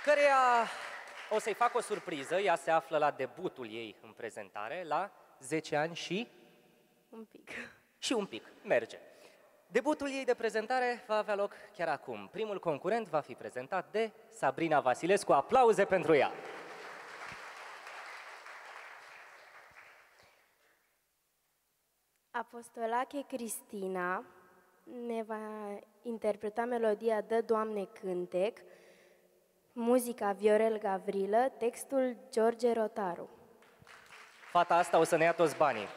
căreia o să-i fac o surpriză. Ea se află la debutul ei în prezentare, la 10 ani și... Un pic. Și un pic. Merge. Debutul ei de prezentare va avea loc chiar acum. Primul concurent va fi prezentat de Sabrina Vasilescu. Aplauze pentru ea! Apostolache Cristina ne va interpreta melodia Dă, Doamne, cântec, muzica Viorel Gavrilă, textul George Rotaru. Fata asta o să ne ia toți banii.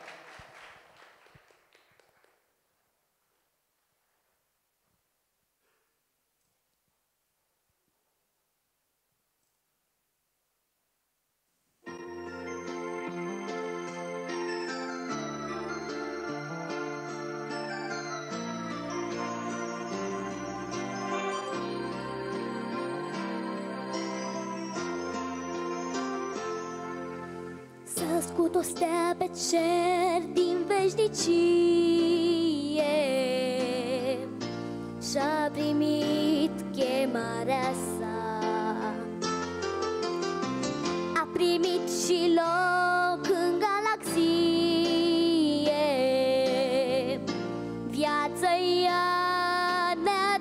S-a născut o stea pe cer din veșnicie și-a primit chemarea sa. A primit și loc în galaxie, viață ea ne-a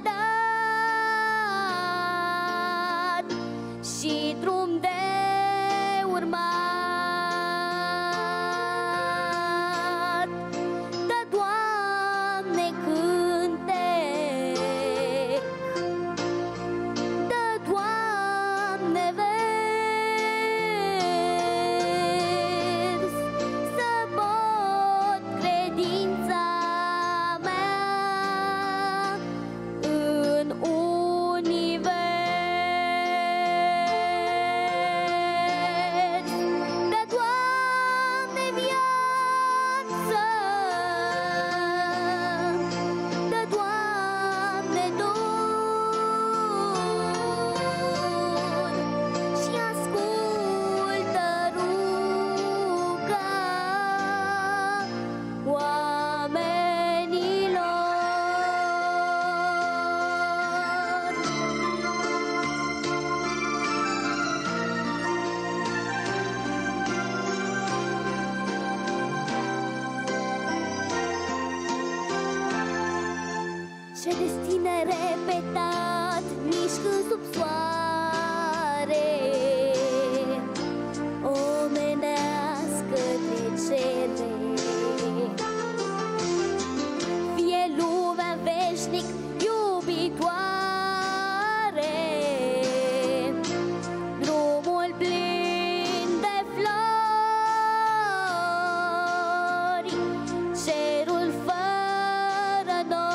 dat și drum de urmat. Ce destin nerepetat, nici când sub soare, omenească trecere. Fie lumea veșnic iubitoare, drumul plin de flori, cerul fără nori.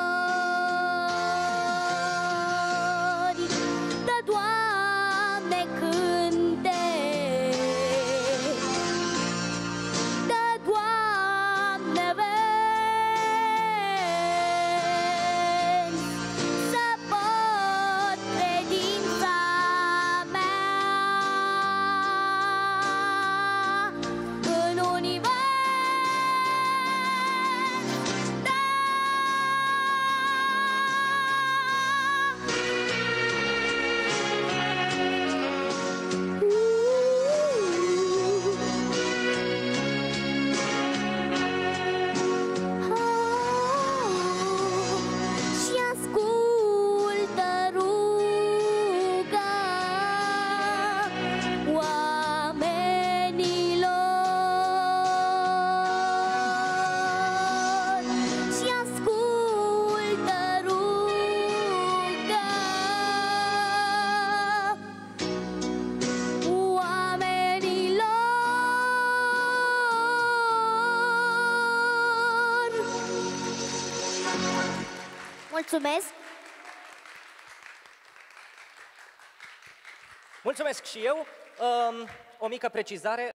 Mulțumesc! Mulțumesc și eu! O mică precizare.